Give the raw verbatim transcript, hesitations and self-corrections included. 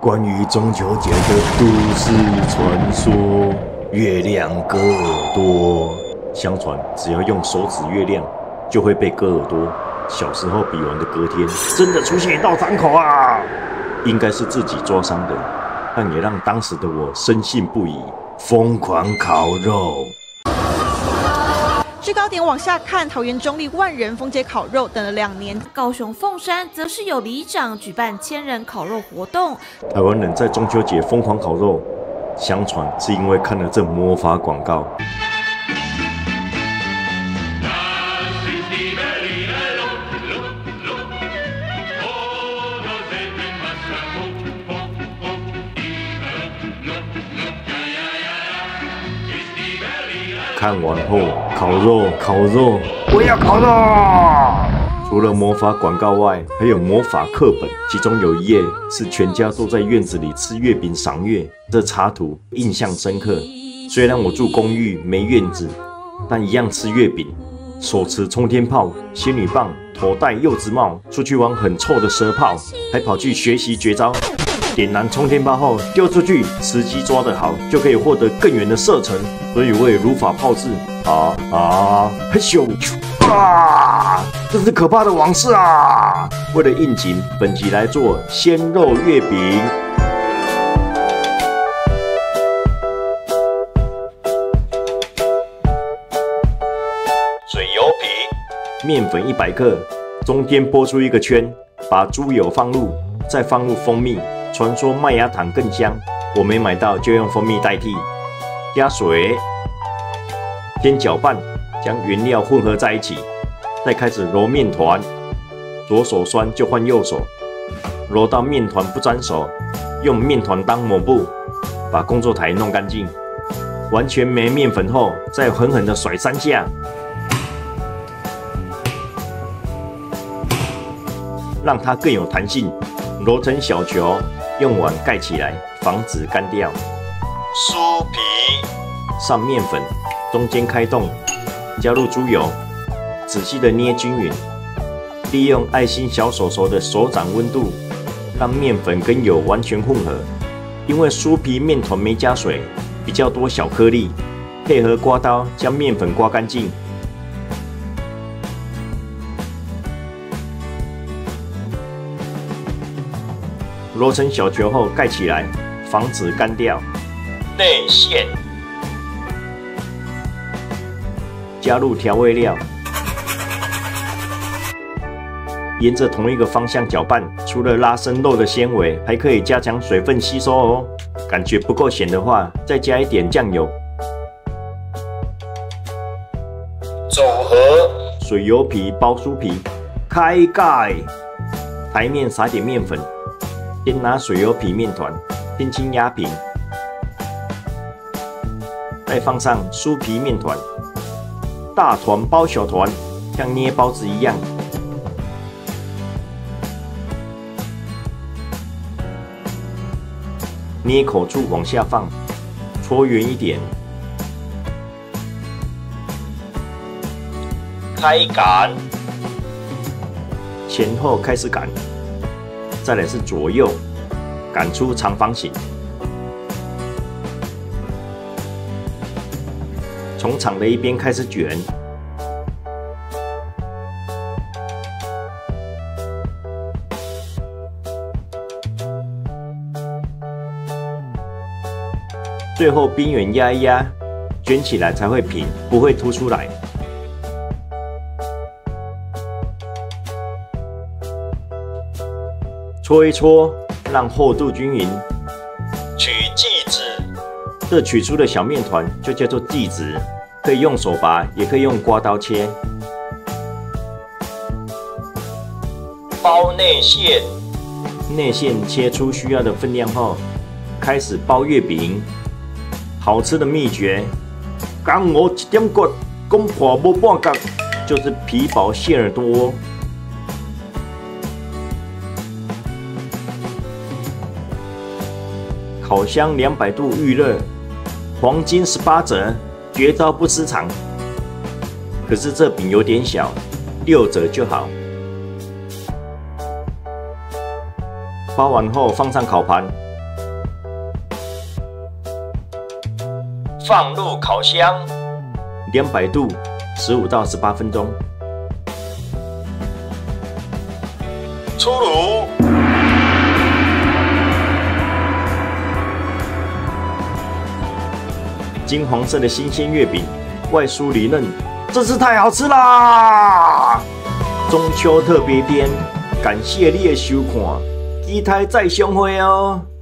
关于中秋节的都市传说，月亮割耳朵。相传只要用手指月亮，就会被割耳朵。小时候比完的隔天，真的出现一道伤口啊！应该是自己抓伤的，但也让当时的我深信不疑，疯狂烤肉。 制高点往下看，桃园中立万人封街烤肉等了两年。 高雄凤山则是有里长举办千人烤肉活动。 台湾人在中秋节疯狂烤肉，相传是因为看了这魔法广告。看完后，烤肉，烤肉，我要烤肉！除了魔法广告外，还有魔法课本，其中有一页是全家都在院子里吃月饼赏月，这插图印象深刻。虽然我住公寓没院子，但一样吃月饼，手持冲天炮、仙女棒，头戴柚子帽，出去玩很臭的蛇炮，还跑去学习绝招。 点燃冲天炮后丢出去，时机抓得好，就可以获得更远的射程。所以我也如法炮制啊啊！嘿咻啊！这是可怕的往事啊！为了应景，本集来做鲜肉月饼。水油皮，面粉一百克，中间拨出一个圈，把猪油放入，再放入蜂蜜。 传说麦芽糖更香，我没买到就用蜂蜜代替。加水，先搅拌，将原料混合在一起，再开始揉面团。左手酸就换右手，揉到面团不沾手，用面团当抹布，把工作台弄干净。完全没面粉后，再狠狠地甩三下，让它更有弹性，揉成小球。 用碗盖起来，防止干掉。酥皮上面粉，中间开洞，加入猪油，仔细的捏均匀。利用爱心小手手的手掌温度，让面粉跟油完全混合。因为酥皮面团没加水，比较多小颗粒，配合刮刀将面粉刮干净。 揉成小球后盖起来，防止干掉。内馅，加入调味料，沿着同一个方向搅拌。除了拉伸肉的纤维，还可以加强水分吸收哦。感觉不够咸的话，再加一点酱油。组合水油皮包酥皮，开盖，台面撒点面粉。 先拿水油皮面团轻轻压平，再放上酥皮面团，大团包小团，像捏包子一样。捏口处往下放，搓圆一点，开擀，前后开始擀。 再来是左右擀出长方形，从长的一边开始卷，最后边缘压一压，卷起来才会平，不会凸出来。 搓一搓，让厚度均匀。取剂子，这取出的小面团就叫做剂子，可以用手拔，也可以用刮刀切。包内馅，内馅切出需要的分量后，开始包月饼。好吃的秘诀，刚我一点骨，讲破无半角，就是皮薄馅儿多。 烤箱两百度预热，黄金十八折，绝招不失常。可是这饼有点小，六折就好。包完后放上烤盘， 放入烤箱，两百度，十五到十八分钟。出炉。金黄色的新鲜月饼，外酥里嫩，真是太好吃啦！中秋特别篇，感谢你的收看，期待再相会哦。